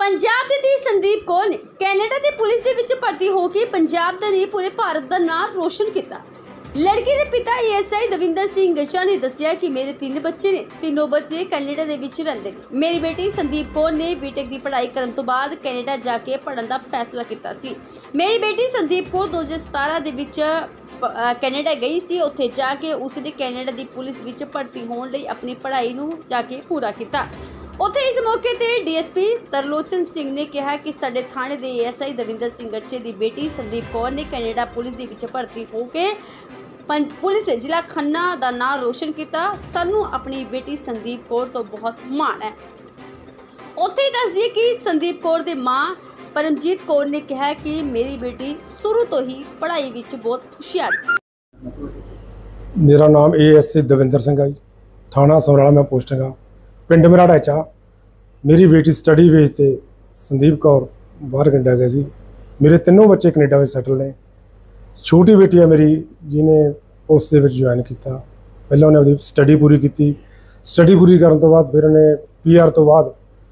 पंजाब दी संदीप कौर ने कैनेडा दी पुलिस दे विच भर्ती होकर पंजाब दा नहीं पूरे भारत दा नाम रोशन किया। लड़की के पिता ASI दविंदर सिंह गचा ने दसिया कि मेरे 3 बच्चे ने, तीनों बच्चे कैनेडा दे विच रहिंदे ने। मेरी बेटी संदीप कौर ने बीटेक की पढ़ाई करन तो बाद कैनेडा जाके पढ़न दा फैसला किया सी। मेरी बेटी संदीप कौर 2017 दे विच कैनेडा गई सी। उत्थे जाके उसने कैनेडा दी पुलिस विच भर्ती होने लई अपनी पढ़ाई नूं जाके पूरा किया। उत्थे इस मौके ते DSP तरलोचन सिंह ने कहा कि साडे थाने दे ASI दविंदर सिंह गचे की बेटी संदीप कौर ने कैनेडा पुलिस दे विच भर्ती होके पुलिस जिला खन्ना का नाम रोशन किया। सानू अपनी बेटी संदीप कौर तो बहुत माण है। उत्थे ही दस दिए कि संदीप कौर दे मां परमजीत कौर ने कहा कि मेरी बेटी शुरू तो ही पढ़ाई विच बहुत होशियार थी। मेरा नाम ASI दविंदर सिंह है, थाना समराला मैं पोस्टिंग हाँ, पिंड मेरा ढाचा। मेरी बेटी स्टडी बेस ते संदीप कौर बाहर कनेडा गई सी। मेरे तीनों बच्चे कनेडा में सैटल ने। छोटी बेटी है मेरी जिन्हें पुलिस के ज्वाइन किया। पहले उन्हें अपनी स्टडी पूरी की। स्टडी पूरी करने तो बाद फिर उन्हें PR तो बाद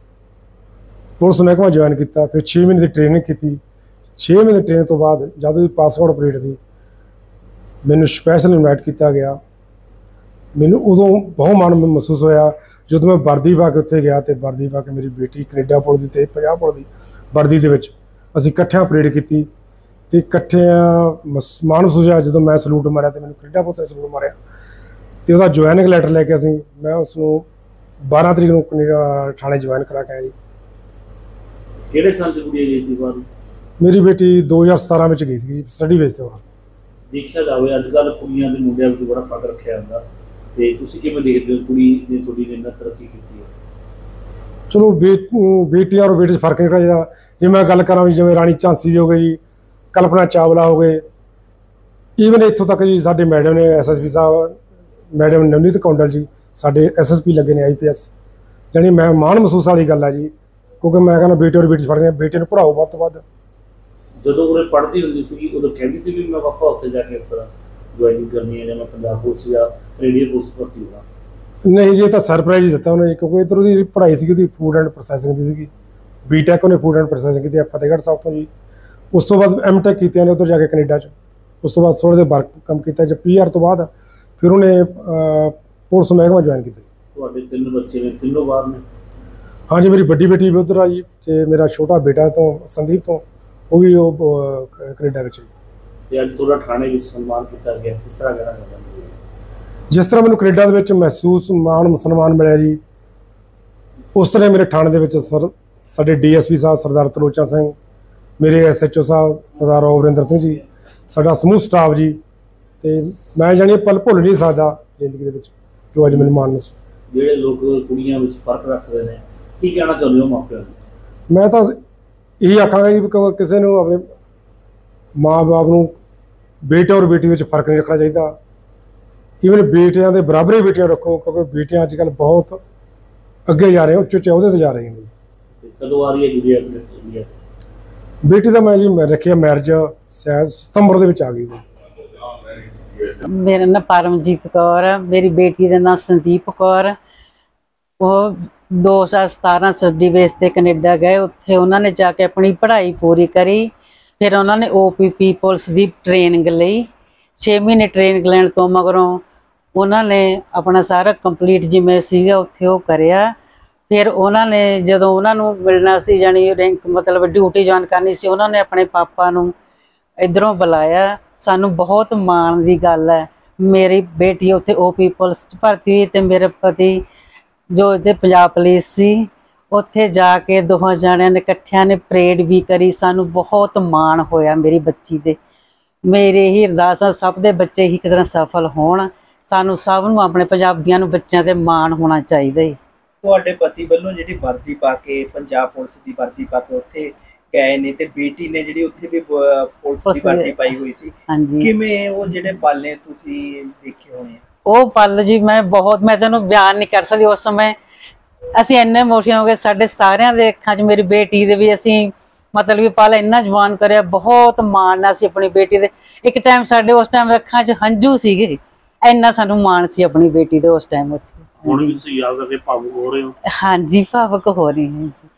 पुलिस महकमा ज्वाइन किया। फिर 6 महीने की ट्रेनिंग की। 6 महीने की ट्रेनिंग तो बाद जब भी पासपोर्ट अपडेट थी मैनू स्पैशल इनवाइट किया गया। मैनू उदों बहुत माण महसूस होया जो मैं वर्दी पा के उत्थे गया तो वर्दी पा के मेरी बेटी कनेडा पुलिस की पंजाब पुलिस की वर्दी के असीं इकट्ठियां परेड की। तो इकट्ठियां मान महसूस होया जो मैं सलूट मारिया तो मैंने कनेडा पुलिस ने सलूट मारिया। तो वह ज्वाइनिंग लैटर लैके असीं मैं उसनूं 12 तरीक को कनेडा थाने ज्वाइन करा के आया जी। किहड़े साल च कुड़ी गई सी बाहर? मेरी बेटी 2017 में गई सी स्टडी बेस ते बाहर। देखिया जाए अजकल कुड़ियां ते मुंडियां विच बड़ा फर्क रखिया जांदा ते तुसीं किवें देखदे हो कुड़ी ने थोड़ी ने तरक्की की है? चलो बेटी और बेटे फर्क नहीं रखा। जो मैं गल करा जिवें राणी झांसी जी हो गई जी, कल्पना चावला हो गए, ईवन इत्थों तक जी साडे मैडम ने SSP साहब मैडम नवनीत कौंडल जी साडे SSP लगे ने IPS। जानी मैं मान महसूस वाली गल है जी, क्योंकि मैं कहना बेटे और बेटी फर्क नहीं। बेटे नूं पढ़ाओ वध तो वध। ਜਦੋਂ ਉਹ ਪੜ੍ਹਦੀ ਹੁੰਦੀ ਸੀ ਉਦੋਂ ਕਹਿੰਦੀ ਸੀ ਵੀ ਮੈਂ ਪਾਪਾ ਉੱਥੇ ਜਾ ਕੇ ਇਸ ਤਰ੍ਹਾਂ ਜੁਆਇਨਿੰਗ ਕਰਨੀ ਹੈ ਜਾਂ ਮੈਂ ਪੰਜਾਬ ਪੁਲਿਸ ਜਾਂ ਕੈਨੇਡੀਅਨ ਪੁਲਿਸ ਭਰਤੀ ਹੋਣਾ? नहीं जी, तो सरप्राइज ही दिता उन्हें, क्योंकि इधर उसकी पढ़ाई सी फूड एंड प्रोसैसिंग की सी। BTEC उन्हें फूड एंड प्रोसैसिंग की फतेहगढ़ साहब तो जी। उस तो बाद MTEC की उधर जाके कनेडा च। उस तो बाद थोड़े देर वर्क कम किया। जब PR तो बाद फिर उन्हें पुलिस महकमा ज्वाइन किया। ਤੁਹਾਡੇ 3 ਬੱਚੇ ਨੇ, ਤਿੰਨੋਂ ਬਾਹਰ ਨੇ? हाँ जी, मेरी बड़ी बेटी भी उधर आई जी। मेरा छोटा बेटा तो संदीप तो वो भी कनेडा में। ਤੇ ਅੱਜ ਤੁਹਾਡਾ ਥਾਣੇ ਵਿੱਚ ਸਨਮਾਨ ਕੀਤਾ ਗਿਆ, ਕਿਸ ਤਰ੍ਹਾਂ ਕਹਿਣਾ ਚਾਹੁੰਦੇ? जिस तरह मैंने कनेडा के महसूस मान सन्मान मिले जी, उस तरह मेरे थाने के सर साडे DSP साहब सरदार तरलोचन सिंह, मेरे SHO साहब सरदार अमरिंदर सिंह जी, साडा समूह स्टाफ जी, तो मैं जानी पल भुल नहीं सकता जिंदगी के जो अज मैंने मान महसूस। ਜਿਹੜੇ ਲੋਕ ਕੁੜੀਆਂ ਵਿੱਚ ਫਰਕ ਰੱਖਦੇ ਨੇ ਕੀ ਕਹਿਣਾ ਚਾਹੁੰਦੇ ਹੋ ਮਾਪਿਆਂ ਨੂੰ? मैं तो यही आखांगा जी किसी ने अपने माँ बाप को बेटे और बेटी में फर्क नहीं रखना चाहिए। ईवन बेटियां के बराबर ही बेटियां रखो, क्योंकि बेटियां अजकल बहुत अगे जा रहे हैं, उच्चे उच्चे अहदे ते जा रही हैं। कदों आ रही है गुड़िया? बेटी तो मैं जी रखी मैरिज शायद सितंबर के आ गई। मेरा नाम परमजीत कौर है। मेरी बेटी का नाम संदीप कौर। वो 2017 स्टडी बेस ते कनेडा गए। उत्थे उन्होंने जाके अपनी पढ़ाई पूरी करी। फिर उन्होंने OPP पुलिस की ट्रेनिंग लई। 6 महीने ट्रेनिंग लैण तो मगरों उन्होंने अपना सारा कंप्लीट जिमें सीगा उत्थे वो करिया। फिर उन्होंने जदों उन्होंने मिलना सी जानी रैंक मतलब ड्यूटी ज्वाइन करनी सी, उन्होंने अपने पापा नूं इधरों बुलाया। सानू बहुत माण दी गल है। मेरी बेटी उत्थे OPP पुलिस भर्ती हुई ते मेरे पति जो इत्थे पंजाब पुलिस सी, उत्थे जाके दोहां जाणियां ने इकट्ठियां ने परेड भी करी। सानू बहुत माण होया मेरी बच्ची ते। मेरे ही अरदास सब दे बच्चे ही किस तरह सफल होण। सानू सब नूं अपने पंजाबियां नूं बच्चों ते माण होना चाहिए। ਤੁਹਾਡੇ ਪਤੀ ਵੱਲੋਂ ਜਿਹੜੀ ਵਰਦੀ ਪਾ ਕੇ ਪੰਜਾਬ ਪੁਲਿਸ ਦੀ ਵਰਦੀ ਪਾ ਕੇ ਉੱਥੇ ਗਏ ਨੇ ਤੇ ਬੇਟੀ ਨੇ ਜਿਹੜੀ ਉੱਥੇ ਵੀ ਪੁਲਿਸ ਦੀ ਵਰਦੀ ਪਾਈ ਹੋਈ ਸੀ, ਕਿਵੇਂ ਉਹ ਜਿਹੜੇ ਪਲ ਨੇ ਤੁਸੀਂ ਦੇਖੇ ਹੋਣੇ? ਉਹ ਪਲ ਜੀ ਮੈਂ ਤੈਨੂੰ ਬਿਆਨ ਨਹੀਂ ਕਰ ਸਕਦੀ। ਉਸ ਸਮੇਂ ਅਸੀਂ ਇੰਨੇ ਇਮੋਸ਼ਨਲ ਹੋ ਗਏ। ਸਾਡੇ ਸਾਰਿਆਂ ਦੇ ਅੱਖਾਂ 'ਚ ਮੇਰੀ ਬੇਟੀ ਦੇ ਵੀ ਅਸੀਂ मतलब भी पल इन्ना जवान करे, बहुत माण सी अपनी बेटी दे। एक टाइम साडे उस टाइम अखां च हंझू सीगे, इन्ना सानू माण सी अपनी बेटी दे उस टाइम। हुण भी तुसीं याद करके भावुक हो रहे हो? हाँ जी, भावुक हो रही हैं जी।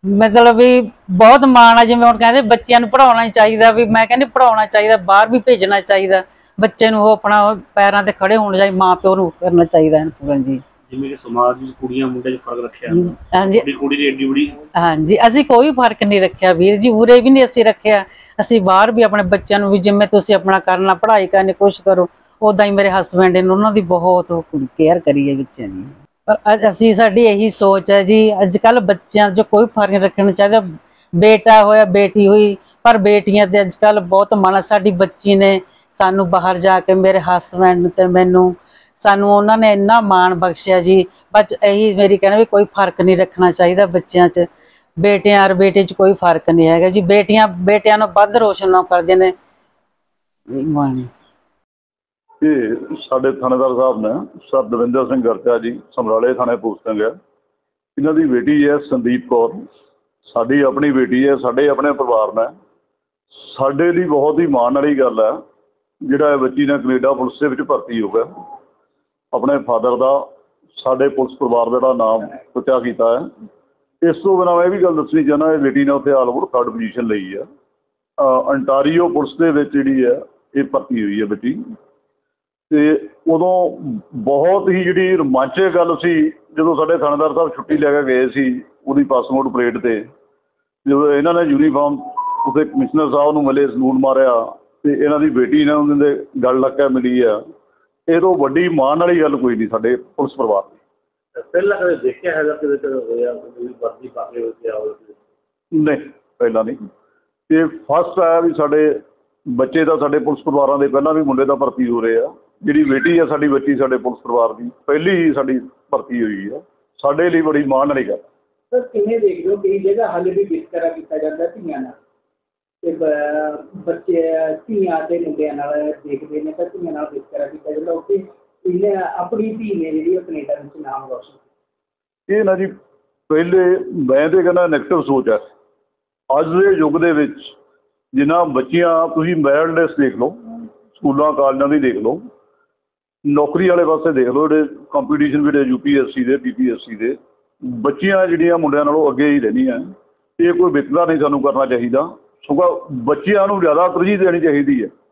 मतलब भी बहुत मान है, जिवें हुण कहंदे बच्चियां नूं पढ़ाउणा चाहीदा, भी मैं कहंदी पढ़ाउणा चाहीदा, बाहर भी भेजना चाहीदा, बच्चे नूं ओह अपना पैरां ते खड़े होण जाए, माँ प्यो नूं करना चाहीदा है पूरा जी। ਜਿਵੇਂ ਕਿ ਸਮਾਜ ਵਿੱਚ ਕੁੜੀਆਂ ਮੁੰਡੇ 'ਚ ਫਰਕ ਰੱਖਿਆ हाँ जी, ਤੁਹਾਡੀ ਕੁੜੀ ਦੀ ਏਡੀ ਬੜੀ हाँ जी, असीं कोई फर्क नहीं रखिया वीर जी, उरे भी नहीं असीं रखिया, असीं बाहर भी अपने बच्चों नूं भी जिवें तुसीं अपना करना पढ़ाई करनी कुछ करो, उदां ही मेरे हसबैंड ने उन्हां दी बहुत केयर करी है बच्चों की। पर असीं साडी यही सोच है जी, अजकल बच्चों जो कोई फर्क नहीं रखना चाहिए, बेटा होया बेटी हुई, पर बेटियां ते अजकल बहुत माना। साडी बच्ची ने सानू बाहर जाके मेरे हसबैंड ते मैनू सानू उन्होंने इन्ना मान बख्शिया जी। बस यही मेरी कहना भी कोई फर्क नहीं रखना चाहिए बच्चों च, बेटियां और बेटे च कोई फर्क नहीं है जी। बेटियां बेटियां नूं वध रोशन करदे ने। ਇਹ ਸਾਡੇ ਥਾਣੇਦਾਰ ਸਾਹਿਬ ਨੇ ਸਰ ਦਵਿੰਦਰ ਸਿੰਘ ਗਰਚਾ ਜੀ, ਸਮਰਾਲੇ ਥਾਣੇ ਪੋਸਟਿੰਗ ਹੈ। ਇਹਨਾਂ ਦੀ ਬੇਟੀ ਹੈ ਸੰਦੀਪ ਕੌਰ, ਸਾਡੀ ਆਪਣੀ ਬੇਟੀ ਹੈ, ਸਾਡੇ ਆਪਣੇ ਪਰਿਵਾਰ ਨੇ। ਸਾਡੇ ਲਈ ਬਹੁਤ ਹੀ ਮਾਣ ਵਾਲੀ ਗੱਲ ਹੈ ਜਿਹੜਾ ਇਹ ਬੱਚੀ ਨੇ ਕੈਨੇਡਾ ਪੁਲਿਸ ਦੇ ਵਿੱਚ ਭਰਤੀ ਹੋ ਗਿਆ। ਆਪਣੇ ਫਾਦਰ ਦਾ ਸਾਡੇ ਪੁਲਿਸ ਪਰਿਵਾਰ ਦਾ ਜਿਹੜਾ ਨਾਮ ਉੱਚਾ ਕੀਤਾ ਹੈ। ਇਸ ਤੋਂ ਬਿਨਾਂ ਮੈਂ ਇਹ ਵੀ ਗੱਲ ਦੱਸਣੀ ਚਾਹੁੰਦਾ, ਇਹ ਬੇਟੀ ਨੇ ਉੱਥੇ ਆਲ ਓਵਰ 3rd ਪੋਜੀਸ਼ਨ ਲਈ ਹੈ। ਅੰਟਾਰੀਓ ਪੁਲਿਸ ਦੇ ਵਿੱਚ ਜਿਹੜੀ ਹੈ ਇਹ ਭਰਤੀ ਹੋਈ ਹੈ ਬੱਚੀ। ਅਤੇ ਉਦੋਂ ਬਹੁਤ ਹੀ ਜਿਹੜੀ ਰੋਮਾਂਚਕ ਗੱਲ ਸੀ ਜਦੋਂ ਸਾਡੇ ਥਾਣੇਦਾਰ ਸਾਹਿਬ ਛੁੱਟੀ ਲੈ ਕੇ ਗਏ ਸੀ ਉਹਦੀ ਪਾਸਪੋਰਟ ਪਰੇਡ 'ਤੇ, ਜਦੋਂ ਇਹਨਾਂ ਨੇ ਯੂਨੀਫਾਰਮ ਉੱਥੇ ਕਮਿਸ਼ਨਰ ਸਾਹਿਬ ਨੂੰ ਮਿਲੇ, ਸਲੂਟ ਮਾਰਿਆ ਅਤੇ ਇਹਨਾਂ ਦੀ ਬੇਟੀ ਨੇ ਉਹਨਾਂ ਦੇ ਗਲ ਲੱਗ ਕੇ ਮਿਲੀ ਆ। ਇਹ ਤੋਂ ਵੱਡੀ ਮਾਣ ਵਾਲੀ ਗੱਲ ਕੋਈ ਨਹੀਂ ਸਾਡੇ ਪੁਲਿਸ ਪਰਿਵਾਰ ਦੀ। ਪਹਿਲਾਂ ਕਦੇ ਦੇਖਿਆ ਹੈਗਾ ਕਿਤੇ ਹੋਇਆ ਵਰਦੀ ਪਾ ਕੇ ਨਹੀਂ, ਪਹਿਲਾਂ ਨਹੀਂ। ਇਹ ਫਸਟ ਆਇਆ ਵੀ ਸਾਡੇ ਬੱਚੇ ਦਾ ਸਾਡੇ ਪੁਲਿਸ ਪਰਿਵਾਰਾਂ ਦੇ ਪਹਿਲਾਂ ਵੀ ਮੁੰਡੇ ਦਾ ਭਰਤੀ ਹੋ ਰਹੇ ਆ। ਜਿਹੜੀ ਬੇਟੀ ਆ ਸਾਡੀ ਬੱਚੀ ਸਾਡੇ ਪੁਲਿਸ ਪਰਿਵਾਰ ਦੀ ਪਹਿਲੀ ਹੀ ਸਾਡੀ ਭਰਤੀ ਹੋਈ ਆ। ਸਾਡੇ ਲਈ ਬੜੀ ਮਾਣ ਵਾਲੀ ਗੱਲ। ਸਰ ਕਿਵੇਂ ਦੇਖਦੇ ਹੋ ਕਈ ਜਗ੍ਹਾ ਹਾਲੇ ਵੀ ਵਿਤਕਰਾ ਕੀਤਾ ਜਾਂਦਾ ਧੀਆਂ ਨਾਲ, ਤੇ ਬੱਚੇ ਧੀਆਂ ਤੇ ਮੁੰਡਿਆਂ ਨਾਲ ਦੇਖਦੇ ਨੇ ਤਾਂ ਧੀਆਂ ਨਾਲ ਵਿਤਕਰਾ ਕੀਤਾ ਜਾਂਦਾ। ਉੱਥੇ ਇਹਨੇ ਆਪਣੀ ਧੀ ਨੇ ਜਿਹੜੀ ਕੈਨੇਡਾ ਵਿੱਚ ਨਾਮ ਰੋਸ਼ਨ। ਇਹ ਨਾ ਜੀ ਪਹਿਲੇ ਮੈਂ ਤਾਂ ਕਹਿੰਦਾ ਨੈਗੇਟਿਵ ਸੋਚ ਹੈ। ਅੱਜ ਦੇ ਯੁੱਗ ਦੇ ਵਿੱਚ ਜਿੰਨਾ ਬੱਚੀਆਂ ਤੁਸੀਂ ਮੈਰਿਟ ਲਿਸਟ ਦੇਖ ਲਓ, ਸਕੂਲਾਂ ਕਾਲਜਾਂ ਦੀ ਦੇਖ ਲਓ, ਨੌਕਰੀ ਵਾਲੇ ਪਾਸੇ ਦੇਖ ਲਓ, ਜਿਹੜੇ ਕੰਪੀਟੀਸ਼ਨ ਜਿਹੜੇ UPSC ਦੇ PPSC ਦੇ, ਬੱਚੀਆਂ ਜਿਹੜੀਆਂ ਮੁੰਡਿਆਂ ਨਾਲੋਂ ਅੱਗੇ ਹੀ ਰਹਿੰਦੀਆਂ। ਇਹ ਕੋਈ ਵਿਤਕਰਾ ਨਹੀਂ ਸਾਨੂੰ ਕਰਨਾ ਚਾਹੀਦਾ, ਸਗੋਂ ਬੱਚਿਆਂ ਨੂੰ ਜ਼ਿਆਦਾ ਤਰਜੀਹ ਦੇਣੀ ਚਾਹੀਦੀ ਹੈ।